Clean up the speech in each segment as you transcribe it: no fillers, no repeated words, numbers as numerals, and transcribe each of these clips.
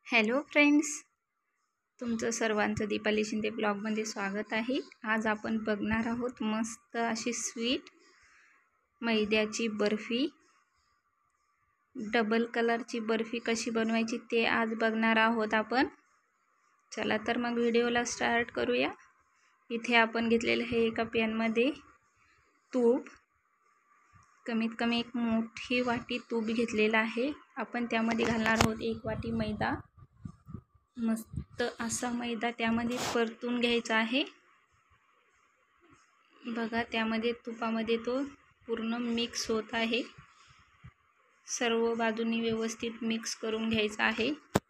Hello friends, तुमचं सर्वांचं दीपाली शिंदे ब्लॉगमध्ये स्वागत आहे. आज आपण बघणार आहोत मस्त अशी स्वीट मैद्याची बर्फी, डबल कलरची बर्फी कशी बनवायची ते आज बघणार आहोत आपण. चला तर मग व्हिडिओला स्टार्ट करूया. इथे आपण घेतलेलं आहे एका पॅनमध्ये तूप. कमीत कमी एक मोठी वाटी तूप घेतलेला आहे. आपण त्यामध्ये घालणार आहोत 1 वाटी मैदा. मस्त असा मैदा त्यामध्ये परतून घ्यायचा आहे. बघा, त्यामध्ये तुपामध्ये तो पूर्ण मिक्स होत आहे. सर्व बाजूनी व्यवस्थित मिक्स करून घ्यायचा आहे.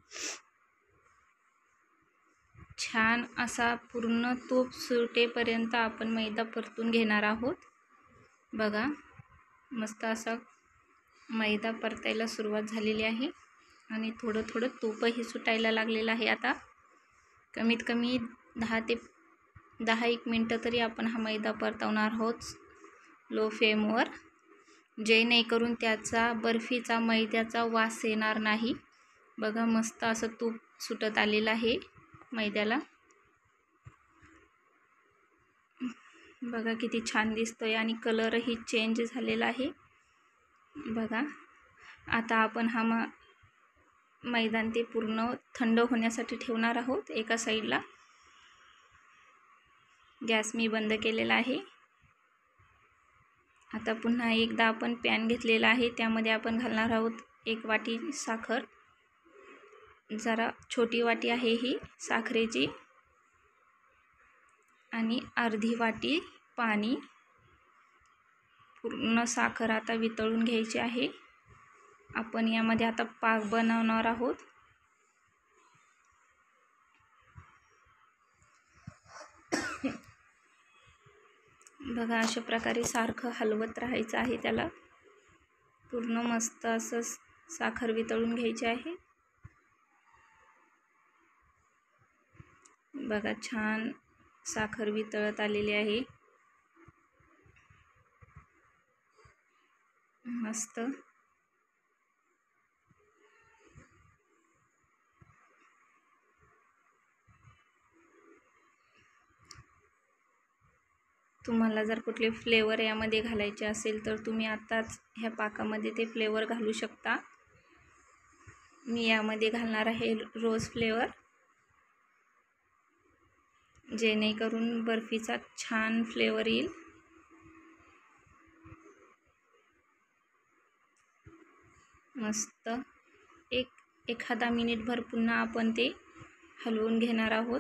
छान असा पूर्ण तूप सुटेपर्यंत आपण मैदा परतून घेणार आहोत. बघा, मस्त असा मैदा परतायला सुरुवात झालेली आहे आणि थोडं थोडं तूपही सुटायला लागलेलं आहे. आता कमीत कमी 10-1 मिनटं तरी आपण हा मैदा परतवणार आहोत लो फ्लेमवर, जेणेकरून त्याचा बर्फीचा मैद्याचा वास येणार नाही. बघा, मस्त असं तूप सुटत आलेलं आहे मैद्याला. बघा किती छान दिसतोय आणि कलरही चेंज झालेला आहे. बघा, आता आपण हा मैदान ते पूर्ण थंड होण्यासाठी ठेवणार आहोत एका साईडला. गॅस मी बंद केलेला आहे. आता पुन्हा एकदा आपण पॅन घेतलेला आहे, त्यामध्ये आपण घालणार आहोत 1 वाटी साखर. जरा छोटी वाटी आहे ही साखरेची, आणि अर्धी वाटी पाणी. पूर्ण साखर आता वितळून घ्यायची आहे. आपण यामध्ये आता पाक बनवणार आहोत. बघा, अशा प्रकारे सारखं हलवत राहायचं आहे त्याला. पूर्ण मस्त असं साखर वितळून घ्यायची आहे. बघा, छान साखर वितळत आलेली आहे. मस्त. तुम्हाला जर कुठले फ्लेवर यामध्ये घालायचे असेल तर तुम्ही आताच ह्या पाकामध्ये ते फ्लेवर घालू शकता. मी यामध्ये घालणार आहे रोज फ्लेवर, जेणेकरून बर्फीचा छान फ्लेवर येईल. मस्त एखादा मिनिटभर पुन्हा आपण ते हलवून घेणार आहोत.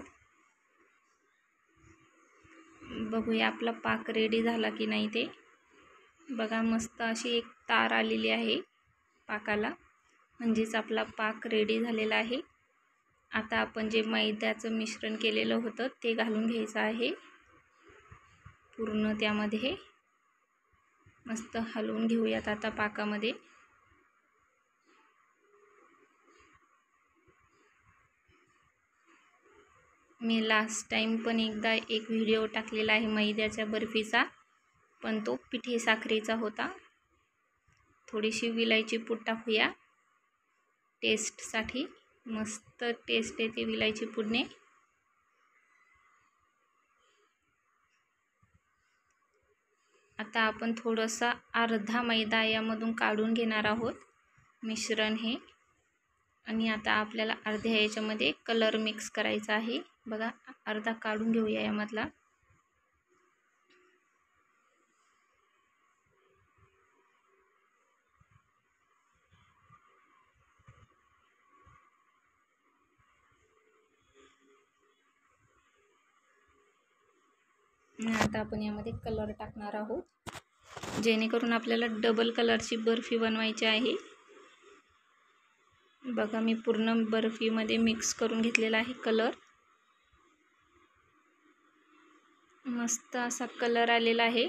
बघूया आपला पाक रेडी झाला की नाही ते. बघा, मस्त अशी एक तार आलेली आहे पाकाला, म्हणजेच आपला पाक रेडी झालेला आहे. आता आपण जे मैद्याचं मिश्रण केलेलं होतं ते घालून घ्यायचं आहे पूर्ण त्यामध्ये. मस्त हलवून घेऊयात आता पाकामध्ये. मी लास्ट टाइम पण एकदा एक व्हिडिओ टाकलेला आहे मैद्याच्या बर्फीचा, पण तो पिठी साखरेचा होता. थोडीशी विलायची पूड टाकूया टेस्टसाठी. मस्त टेस्ट येते विलायची पूडने. आता आपण थोडासा अर्धा मैदा यामधून काढून घेणार आहोत मिश्रण हे. आणि आता आपल्याला अर्ध्या याच्यामध्ये कलर मिक्स करायचा आहे. बघा, अर्धा काढून घेऊया यामधला. आता आपण यामध्ये कलर टाकणार आहोत, जेणेकरून आपल्याला डबल कलरची बर्फी बनवायची आहे. बघा, मी पूर्ण बर्फीमध्ये मिक्स करून घेतलेला आहे कलर. मस्त असा कलर आलेला आहे.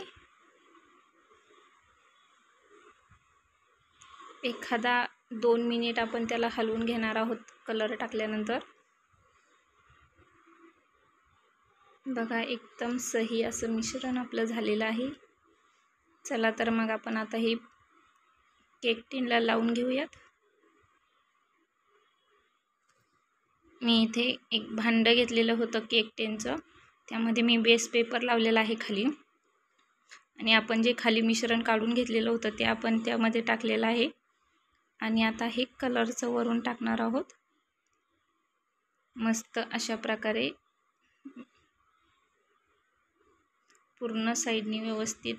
एखादा 2 मिनिट आपण त्याला हलवून घेणार आहोत कलर टाकल्यानंतर. बघा, एकदम सही असं मिश्रण आपलं झालेलं आहे. चला तर मग आपण आता ही केक टिनला लावून घेऊयात. मी इथे एक भांडं घेतलेलं होतं केक टेनचं, त्यामध्ये मी बेस पेपर लावलेला आहे खाली, आणि आपण जे खाली मिश्रण काढून घेतलेलं होतं ते आपण त्यामध्ये टाकलेलं आहे. आणि आता हे कलरचं वरून टाकणार आहोत. मस्त अशा प्रकारे पूर्ण साईडनी व्यवस्थित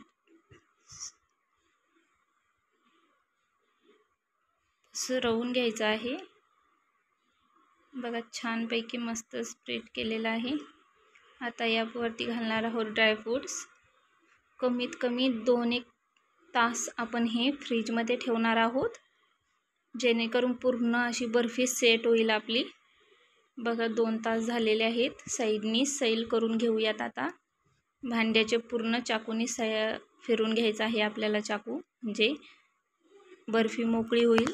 रवून घ्यायचं आहे. बघा छानपैकी मस्त स्प्रेड केलेलं आहे. आता यावरती घालणार आहोत ड्रायफ्रूट्स. कमीत कमी 2-1 तास आपण हे फ्रीजमध्ये ठेवणार आहोत, जेणेकरून पूर्ण अशी बर्फी सेट होईल आपली. बघा 2 तास झालेले आहेत. साईडनी सैल करून घेऊयात. आता भांड्याचे पूर्ण चाकूनी फिरून घ्यायचं आहे आपल्याला चाकू, म्हणजे बर्फी मोकळी होईल.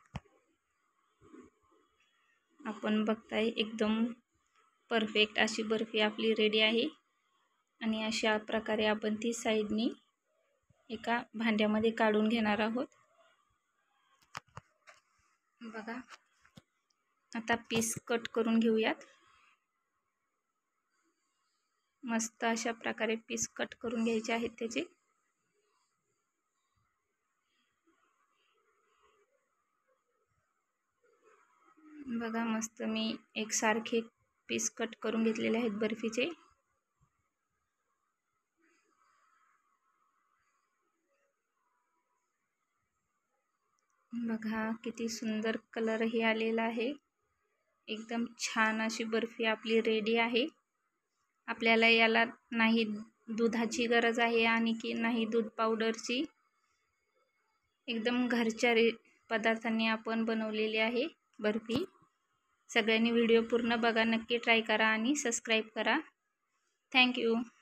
आपण बघताय एकदम परफेक्ट अशी बर्फी आपली रेडी आहे. आणि अशा प्रकारे आपण ती साईडनी एका भांड्यामध्ये काढून घेणार आहोत. बघा आता पीस कट करून घेऊयात. मस्त अशा प्रकारे पीस कट करून घ्यायचे आहेत त्याचे. बघा मस्त मी एकसारखे पीस कट करून घेतलेले आहेत बर्फीचे. बघा किती सुंदर कलरही आलेला आहे. एकदम छान अशी बर्फी आपली रेडी आहे. आपल्याला याला नाही दुधाची गरज आहे आणि की नाही दूध पावडरची. एकदम घरच्या पदार्थांनी आपण बनवलेली आहे बर्फी. सगळ्यांनी व्हिडिओ पूर्ण बघा, नक्की ट्राय करा आणि सबस्क्राईब करा. थँक्यू.